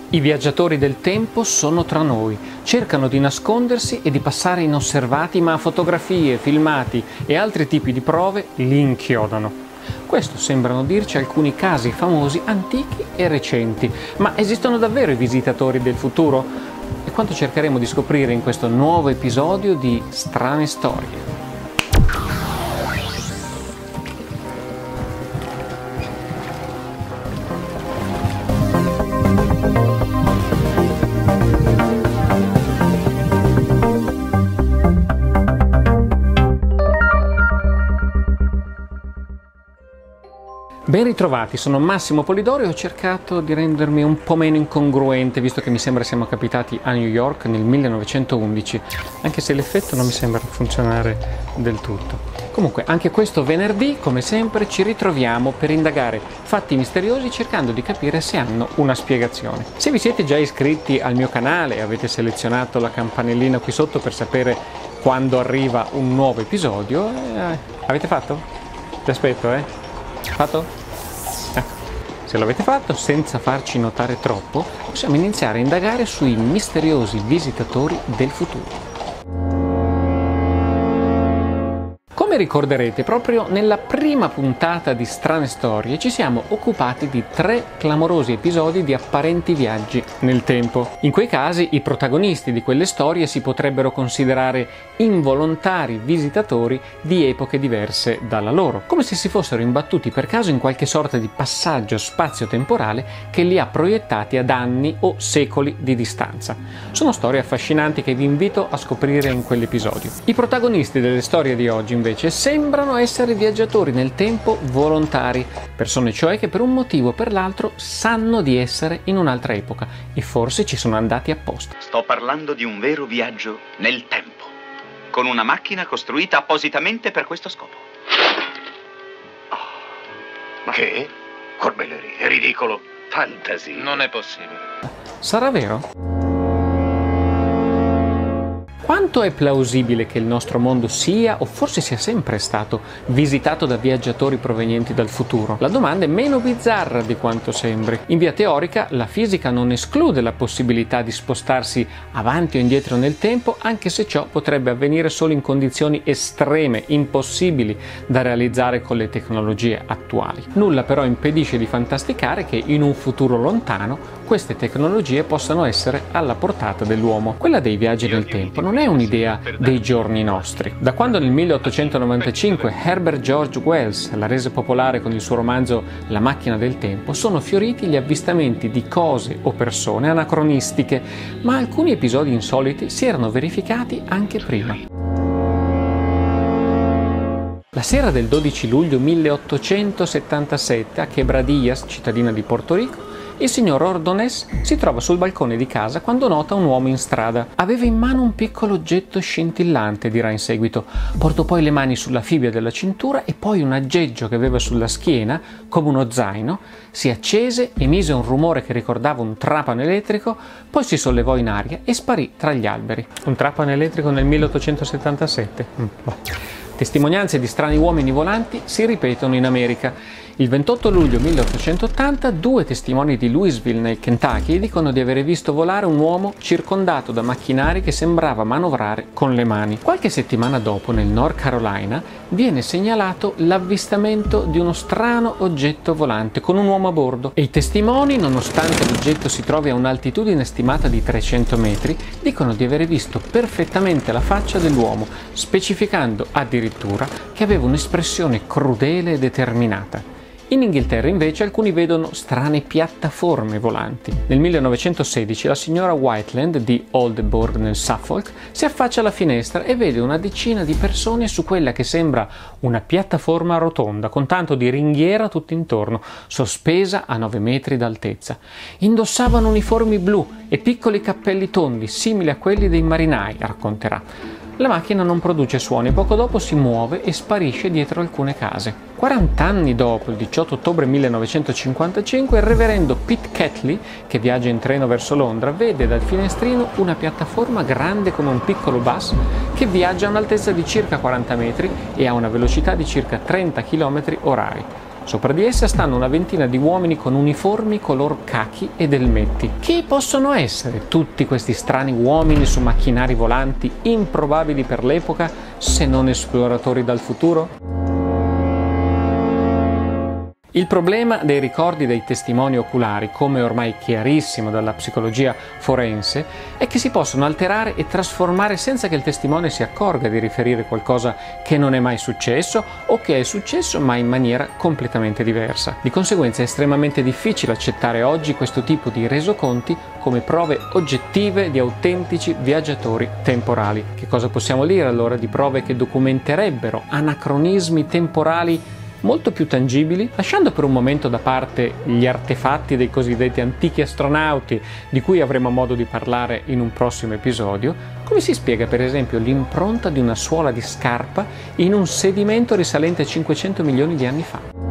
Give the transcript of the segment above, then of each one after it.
I viaggiatori del tempo sono tra noi, cercano di nascondersi e di passare inosservati, ma fotografie, filmati e altri tipi di prove li inchiodano. Questo sembrano dirci alcuni casi famosi antichi e recenti, ma esistono davvero i visitatori del futuro? E quanto cercheremo di scoprire in questo nuovo episodio di Strane Storie. Ben ritrovati, sono Massimo Polidori e ho cercato di rendermi un po' meno incongruente, visto che mi sembra siamo capitati a New York nel 1911, anche se l'effetto non mi sembra funzionare del tutto. Comunque, anche questo venerdì, come sempre, ci ritroviamo per indagare fatti misteriosi cercando di capire se hanno una spiegazione. Se vi siete già iscritti al mio canale e avete selezionato la campanellina qui sotto per sapere quando arriva un nuovo episodio, avete fatto? Vi aspetto, Fatto? Se l'avete fatto, senza farci notare troppo, possiamo iniziare a indagare sui misteriosi visitatori del futuro. Come ricorderete, proprio nella prima puntata di Strane Storie ci siamo occupati di 3 clamorosi episodi di apparenti viaggi nel tempo. In quei casi i protagonisti di quelle storie si potrebbero considerare involontari visitatori di epoche diverse dalla loro, come se si fossero imbattuti per caso in qualche sorta di passaggio spazio-temporale che li ha proiettati ad anni o secoli di distanza. Sono storie affascinanti che vi invito a scoprire in quell'episodio. I protagonisti delle storie di oggi invece sembrano essere viaggiatori nel tempo volontari, persone cioè che per un motivo o per l'altro sanno di essere in un'altra epoca e forse ci sono andati apposta. Sto parlando di un vero viaggio nel tempo, con una macchina costruita appositamente per questo scopo. Ma che? Corbelleria, è ridicolo. Fantasia. Non è possibile. Sarà vero? Quanto è plausibile che il nostro mondo sia, o forse sia sempre stato, visitato da viaggiatori provenienti dal futuro? La domanda è meno bizzarra di quanto sembri. In via teorica, la fisica non esclude la possibilità di spostarsi avanti o indietro nel tempo, anche se ciò potrebbe avvenire solo in condizioni estreme, impossibili da realizzare con le tecnologie attuali. Nulla però impedisce di fantasticare che in un futuro lontano queste tecnologie possano essere alla portata dell'uomo. Quella dei viaggi nel tempo non è un'idea dei giorni nostri. Da quando nel 1895 Herbert George Wells la rese popolare con il suo romanzo La macchina del tempo, sono fioriti gli avvistamenti di cose o persone anacronistiche, ma alcuni episodi insoliti si erano verificati anche prima. La sera del 12 luglio 1877 a Quebradillas, cittadina di Porto Rico, il signor Ordonez si trova sul balcone di casa quando nota un uomo in strada. Aveva in mano un piccolo oggetto scintillante, dirà in seguito. Portò poi le mani sulla fibbia della cintura e poi un aggeggio che aveva sulla schiena, come uno zaino, si accese, emise un rumore che ricordava un trapano elettrico, poi si sollevò in aria e sparì tra gli alberi. Un trapano elettrico nel 1877? Testimonianze di strani uomini volanti si ripetono in America. Il 28 luglio 1880 2 testimoni di Louisville nel Kentucky dicono di avere visto volare un uomo circondato da macchinari che sembrava manovrare con le mani. Qualche settimana dopo, nel North Carolina, viene segnalato l'avvistamento di uno strano oggetto volante con un uomo a bordo e i testimoni, nonostante l'oggetto si trovi a un'altitudine stimata di 300 metri, dicono di avere visto perfettamente la faccia dell'uomo, specificando addirittura che aveva un'espressione crudele e determinata. In Inghilterra invece alcuni vedono strane piattaforme volanti. Nel 1916 la signora Whiteland di Oldbourne nel Suffolk si affaccia alla finestra e vede una decina di persone su quella che sembra una piattaforma rotonda con tanto di ringhiera tutto intorno, sospesa a 9 metri d'altezza. Indossavano uniformi blu e piccoli cappelli tondi simili a quelli dei marinai, racconterà. La macchina non produce suoni e poco dopo si muove e sparisce dietro alcune case. 40 anni dopo, il 18 ottobre 1955, il reverendo Pete Catley, che viaggia in treno verso Londra, vede dal finestrino una piattaforma grande come un piccolo bus che viaggia a un'altezza di circa 40 metri e a una velocità di circa 30 km orari. Sopra di essa stanno una ventina di uomini con uniformi color cachi ed elmetti. Chi possono essere tutti questi strani uomini su macchinari volanti improbabili per l'epoca, se non esploratori dal futuro? Il problema dei ricordi dei testimoni oculari, come ormai chiarissimo dalla psicologia forense, è che si possono alterare e trasformare senza che il testimone si accorga di riferire qualcosa che non è mai successo o che è successo ma in maniera completamente diversa. Di conseguenza è estremamente difficile accettare oggi questo tipo di resoconti come prove oggettive di autentici viaggiatori temporali. Che cosa possiamo dire allora di prove che documenterebbero anacronismi temporali molto più tangibili? Lasciando per un momento da parte gli artefatti dei cosiddetti antichi astronauti, di cui avremo modo di parlare in un prossimo episodio, come si spiega per esempio l'impronta di una suola di scarpa in un sedimento risalente a 500 milioni di anni fa?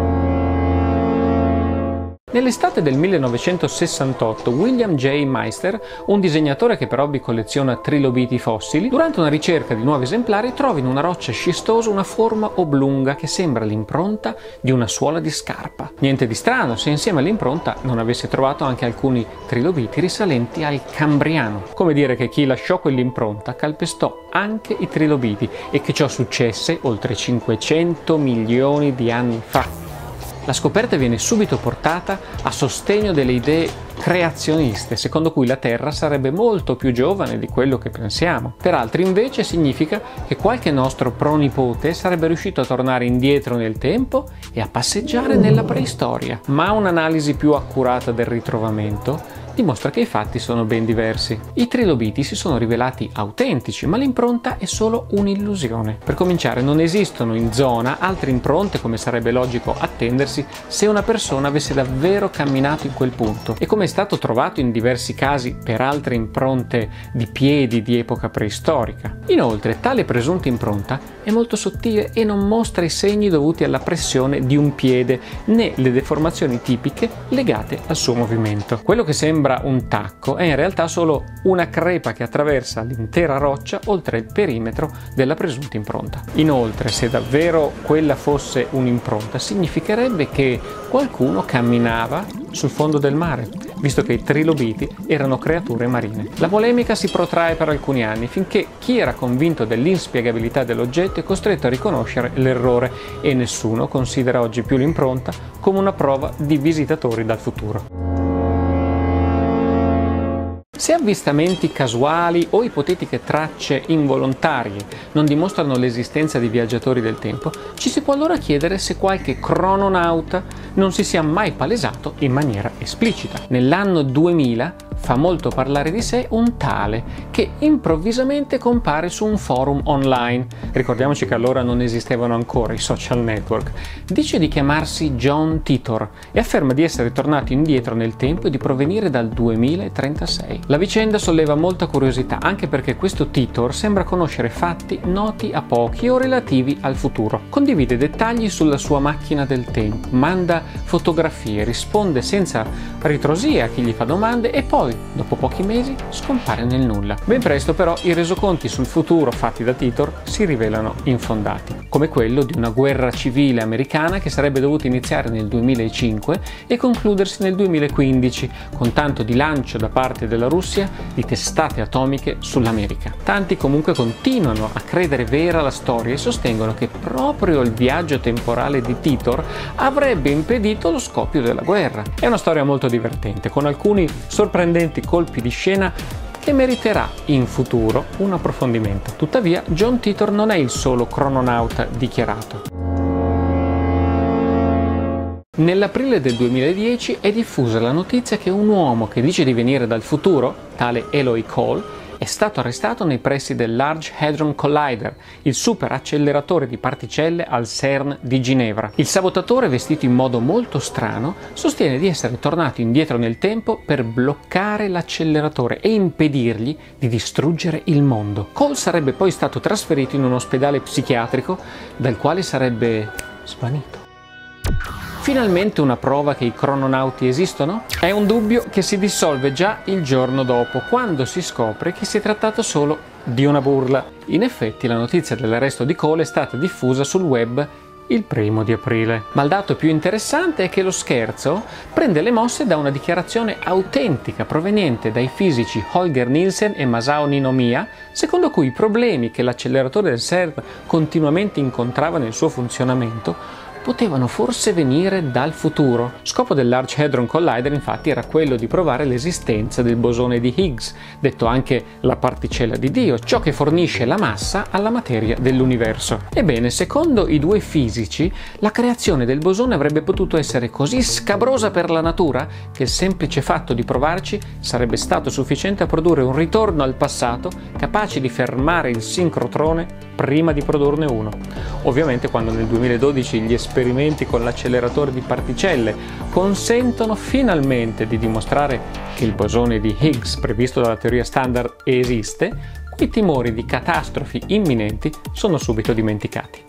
Nell'estate del 1968 William J. Meister, un disegnatore che per hobby colleziona trilobiti fossili, durante una ricerca di nuovi esemplari trova in una roccia scistosa una forma oblunga che sembra l'impronta di una suola di scarpa. Niente di strano se insieme all'impronta non avesse trovato anche alcuni trilobiti risalenti al Cambriano. Come dire che chi lasciò quell'impronta calpestò anche i trilobiti e che ciò successe oltre 500 milioni di anni fa. La scoperta viene subito portata a sostegno delle idee creazioniste, secondo cui la Terra sarebbe molto più giovane di quello che pensiamo. Per altri invece significa che qualche nostro pronipote sarebbe riuscito a tornare indietro nel tempo e a passeggiare nella preistoria. Ma un'analisi più accurata del ritrovamento dimostra che i fatti sono ben diversi. I trilobiti si sono rivelati autentici, ma l'impronta è solo un'illusione. Per cominciare, non esistono in zona altre impronte come sarebbe logico attendersi se una persona avesse davvero camminato in quel punto, e come è stato trovato in diversi casi per altre impronte di piedi di epoca preistorica. Inoltre, tale presunta impronta è molto sottile e non mostra i segni dovuti alla pressione di un piede né le deformazioni tipiche legate al suo movimento. Quello che sembra un tacco è in realtà solo una crepa che attraversa l'intera roccia oltre il perimetro della presunta impronta. Inoltre, se davvero quella fosse un'impronta, significherebbe che qualcuno camminava sul fondo del mare, visto che i trilobiti erano creature marine. La polemica si protrae per alcuni anni, finché chi era convinto dell'inspiegabilità dell'oggetto è costretto a riconoscere l'errore e nessuno considera oggi più l'impronta come una prova di visitatori dal futuro. Se avvistamenti casuali o ipotetiche tracce involontarie non dimostrano l'esistenza di viaggiatori del tempo, ci si può allora chiedere se qualche crononauta non si sia mai palesato in maniera esplicita. Nell'anno 2000 fa molto parlare di sé un tale che improvvisamente compare su un forum online. Ricordiamoci che allora non esistevano ancora i social network. Dice di chiamarsi John Titor e afferma di essere tornato indietro nel tempo e di provenire dal 2036. La vicenda solleva molta curiosità, anche perché questo Titor sembra conoscere fatti noti a pochi o relativi al futuro. Condivide dettagli sulla sua macchina del tempo, manda fotografie, risponde senza ritrosia a chi gli fa domande e poi, dopo pochi mesi, scompare nel nulla. Ben presto però i resoconti sul futuro fatti da Titor si rivelano infondati, come quello di una guerra civile americana che sarebbe dovuta iniziare nel 2005 e concludersi nel 2015, con tanto di lancio da parte della Russia di testate atomiche sull'America. Tanti comunque continuano a credere vera la storia e sostengono che proprio il viaggio temporale di Titor avrebbe impedito lo scoppio della guerra. È una storia molto divertente, con alcuni sorprendenti colpi di scena che meriterà in futuro un approfondimento. Tuttavia, John Titor non è il solo crononauta dichiarato. Nell'aprile del 2010 è diffusa la notizia che un uomo che dice di venire dal futuro, tale Eloy Cole, è stato arrestato nei pressi del Large Hadron Collider, il super acceleratore di particelle al CERN di Ginevra. Il sabotatore, vestito in modo molto strano, sostiene di essere tornato indietro nel tempo per bloccare l'acceleratore e impedirgli di distruggere il mondo. Cole sarebbe poi stato trasferito in un ospedale psichiatrico dal quale sarebbe svanito. Finalmente una prova che i crononauti esistono? È un dubbio che si dissolve già il giorno dopo, quando si scopre che si è trattato solo di una burla. In effetti la notizia dell'arresto di Cole è stata diffusa sul web il 1° di aprile. Ma il dato più interessante è che lo scherzo prende le mosse da una dichiarazione autentica proveniente dai fisici Holger Nielsen e Masao Ninomiya, secondo cui i problemi che l'acceleratore del CERN continuamente incontrava nel suo funzionamento potevano forse venire dal futuro. Scopo del Large Hadron Collider infatti era quello di provare l'esistenza del bosone di Higgs, detto anche la particella di Dio, ciò che fornisce la massa alla materia dell'universo. Ebbene, secondo i due fisici, la creazione del bosone avrebbe potuto essere così scabrosa per la natura che il semplice fatto di provarci sarebbe stato sufficiente a produrre un ritorno al passato capace di fermare il sincrotrone prima di produrne uno. Ovviamente quando nel 2012 gli esperimenti con l'acceleratore di particelle consentono finalmente di dimostrare che il bosone di Higgs previsto dalla teoria standard esiste, quei timori di catastrofi imminenti sono subito dimenticati.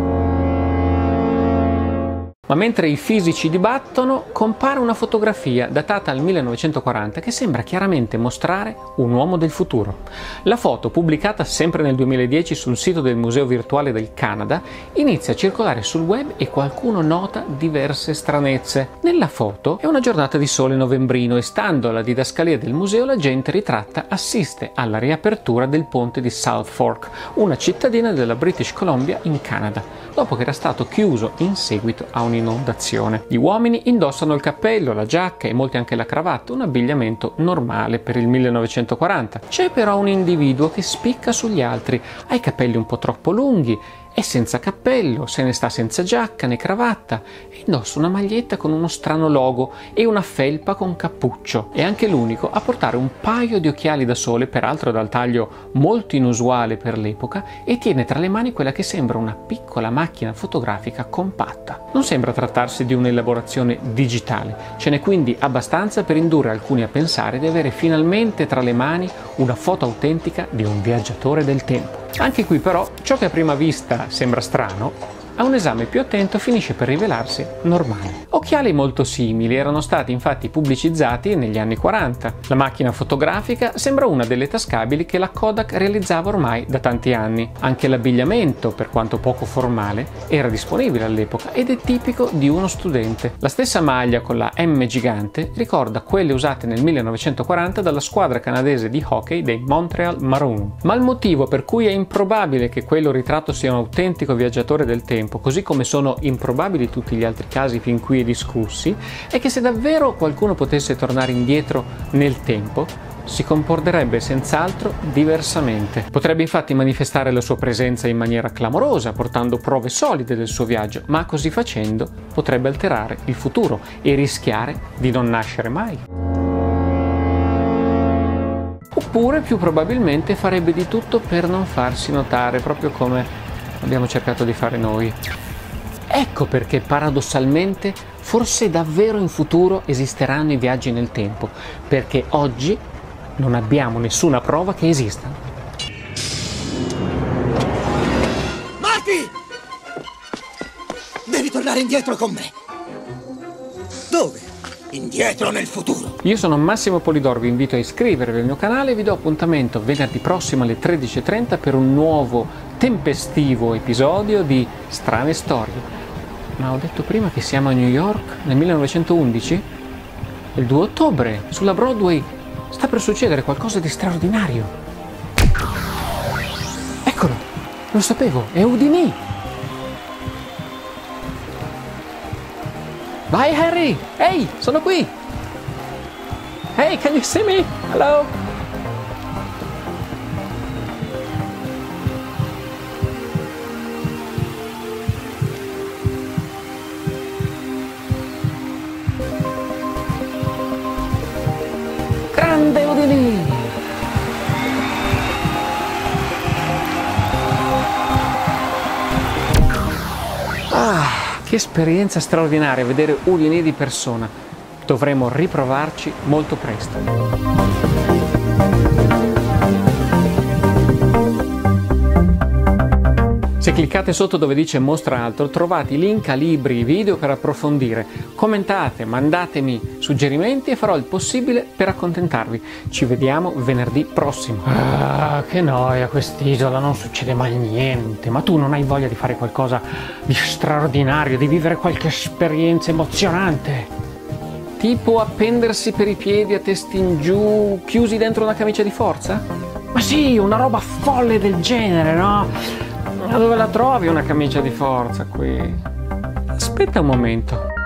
Ma mentre i fisici dibattono, compare una fotografia datata al 1940 che sembra chiaramente mostrare un uomo del futuro. La foto, pubblicata sempre nel 2010 sul sito del Museo Virtuale del Canada, inizia a circolare sul web e qualcuno nota diverse stranezze. Nella foto è una giornata di sole novembrino e, stando alla didascalia del museo, la gente ritratta assiste alla riapertura del ponte di South Fork, una cittadina della British Columbia in Canada, dopo che era stato chiuso in seguito a un'inondazione. Gli uomini indossano il cappello, la giacca e molti anche la cravatta, un abbigliamento normale per il 1940. C'è però un individuo che spicca sugli altri, ha i capelli un po' troppo lunghi, è senza cappello, se ne sta senza giacca né cravatta e indossa una maglietta con uno strano logo e una felpa con cappuccio. È anche l'unico a portare un paio di occhiali da sole, peraltro dal taglio molto inusuale per l'epoca, e tiene tra le mani quella che sembra una piccola macchina fotografica compatta. Non sembra trattarsi di un'elaborazione digitale, ce n'è quindi abbastanza per indurre alcuni a pensare di avere finalmente tra le mani una foto autentica di un viaggiatore del tempo. Anche qui però ciò che a prima vista sembra strano, a un esame più attento finisce per rivelarsi normale. Occhiali molto simili erano stati infatti pubblicizzati negli anni 40. La macchina fotografica sembra una delle tascabili che la Kodak realizzava ormai da tanti anni. Anche l'abbigliamento, per quanto poco formale, era disponibile all'epoca ed è tipico di uno studente. La stessa maglia con la M gigante ricorda quelle usate nel 1940 dalla squadra canadese di hockey dei Montreal Maroons. Ma il motivo per cui è improbabile che quello ritratto sia un autentico viaggiatore del tempo, così come sono improbabili tutti gli altri casi fin qui discussi, è che se davvero qualcuno potesse tornare indietro nel tempo, si comporterebbe senz'altro diversamente. Potrebbe infatti manifestare la sua presenza in maniera clamorosa, portando prove solide del suo viaggio, ma così facendo potrebbe alterare il futuro e rischiare di non nascere mai. Oppure, più probabilmente, farebbe di tutto per non farsi notare, proprio come abbiamo cercato di fare noi. Ecco perché paradossalmente forse davvero in futuro esisteranno i viaggi nel tempo, perché oggi non abbiamo nessuna prova che esistano. Marty! Devi tornare indietro con me. Dove? Indietro nel futuro. Io sono Massimo Polidoro, vi invito a iscrivervi al mio canale e vi do appuntamento venerdì prossimo alle 13:30 per un nuovo tempestivo episodio di Strane Storie. Ma ho detto prima che siamo a New York nel 1911? Il 2 ottobre, sulla Broadway, sta per succedere qualcosa di straordinario. Eccolo, lo sapevo, è Houdini. Vai Harry! Ehi, sono qui! Hey, can you see me? Hello? Grande Houdini! Che esperienza straordinaria vedere Houdini di persona. Dovremo riprovarci molto presto. Se cliccate sotto dove dice mostra altro, trovate i link a libri, video per approfondire. Commentate, mandatemi suggerimenti e farò il possibile per accontentarvi. Ci vediamo venerdì prossimo. Ah, che noia quest'isola, non succede mai niente. Ma tu non hai voglia di fare qualcosa di straordinario, di vivere qualche esperienza emozionante? Tipo appendersi per i piedi a testa in giù, chiusi dentro una camicia di forza? Ma sì, una roba folle del genere, no? Ma dove la trovi una camicia di forza qui? Aspetta un momento.